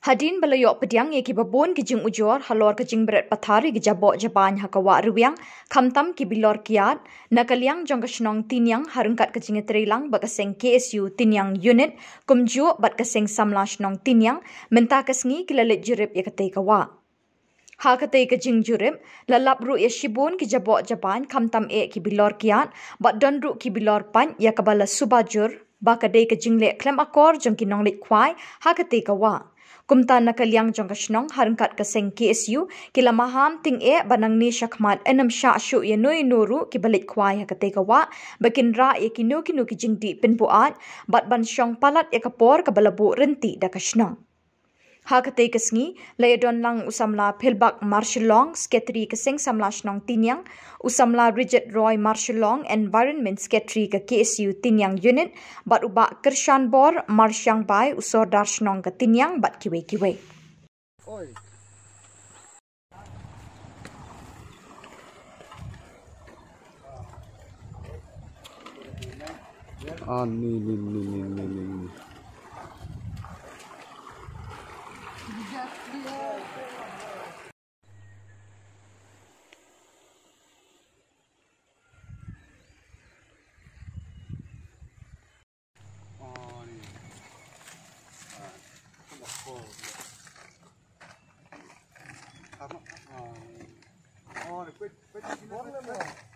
Hadin balayok pediang ye ki babon ki jing ujor halor ke jing beret pathari ki Jaboh Jabain hakawa ruwiang khamtam ki Bilor Kyiad nakaliang jong ke Shnong Tiniang harungkat ke jing terilang bakaseng KSU Tiniang unit kumju bat kaseng samla Shnong Tiniang menta kasngi ki lalit jurip ye katei kawa. Ha katei ke jing jurip lalap ru ye shibun ki Jaboh Jabain khamtam e ki Bilor Kyiad bat don ru ki Bilor pan ya kabala subajur bakadei ke jing le klem akor jong ki nong lit kwai ha katei kawa. Kumta nakaliang jong Shnong harungkat kaseng KSU kila Maham ting e banang ni syakmat enam syak syu ye nui nuru ki balik kwai hakatekawa bakin ra ye kinu ki jingdi pinpuat bat ban syong palat ye kapor ka balabu renti da ka Shnong. Hakatei kasngi layadon lang usamla pilbak Shillong Secretary kaseng samla Shnong Tiniang usamla Rigid Roy Shillong Environment Secretary ke KSU Tiniang unit bat ubak kershan bor Marsyang bai usor dar Shnong ke Tiniang bat kiwe-kiwe. Oi. Ni. Oh,